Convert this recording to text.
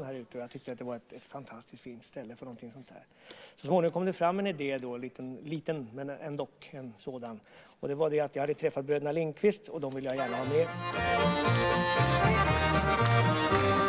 här ute och jag tyckte att det var ett fantastiskt fint ställe för någonting sånt här. Så småningom kom det fram en idé då, liten men ändå en sådan. Och det var det att jag hade träffat bröderna Lindqvist och de ville jag gärna ha med.